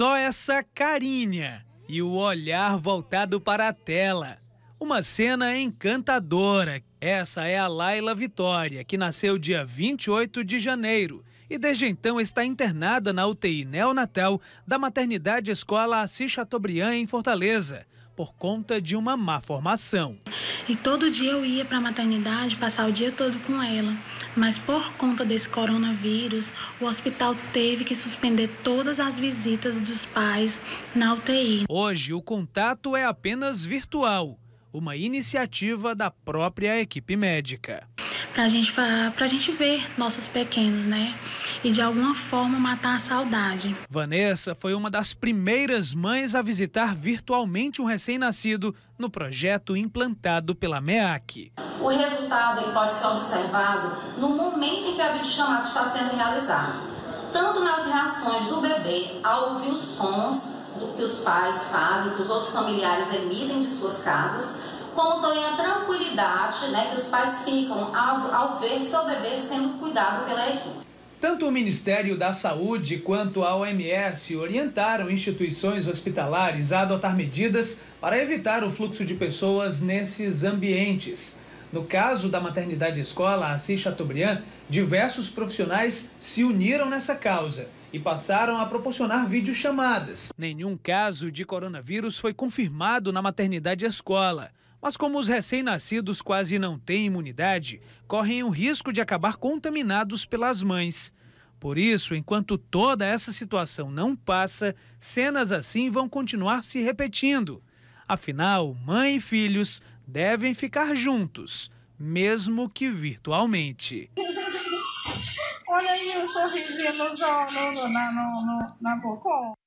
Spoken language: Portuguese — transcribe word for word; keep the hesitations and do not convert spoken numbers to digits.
só essa carinha e o olhar voltado para a tela. Uma cena encantadora. Essa é a Laila Vitória, que nasceu dia vinte e oito de janeiro e desde então está internada na U T I neonatal da Maternidade Escola Assis Chateaubriand, em Fortaleza, por conta de uma má formação. E todo dia eu ia para a maternidade, passar o dia todo com ela. Mas por conta desse coronavírus, o hospital teve que suspender todas as visitas dos pais na U T I. Hoje o contato é apenas virtual, uma iniciativa da própria equipe médica. Pra gente, pra gente ver nossos pequenos, né? E de alguma forma matar a saudade. Vanessa foi uma das primeiras mães a visitar virtualmente um recém-nascido no projeto implantado pela MEAC. O resultado ele pode ser observado no momento em que a videochamada está sendo realizada. Tanto nas reações do bebê ao ouvir os sons do que os pais fazem, que os outros familiares emitem de suas casas, como também a tranquilidade, né, que os pais ficam ao, ao ver seu bebê sendo cuidado pela equipe. Tanto o Ministério da Saúde quanto a O M S orientaram instituições hospitalares a adotar medidas para evitar o fluxo de pessoas nesses ambientes. No caso da Maternidade Escola Assis Chateaubriand, diversos profissionais se uniram nessa causa e passaram a proporcionar videochamadas. Nenhum caso de coronavírus foi confirmado na Maternidade Escola. Mas como os recém-nascidos quase não têm imunidade, correm o risco de acabar contaminados pelas mães. Por isso, enquanto toda essa situação não passa, cenas assim vão continuar se repetindo. Afinal, mãe e filhos devem ficar juntos, mesmo que virtualmente. Olha aí o sorrisinho no, no, no, na, no, na boca.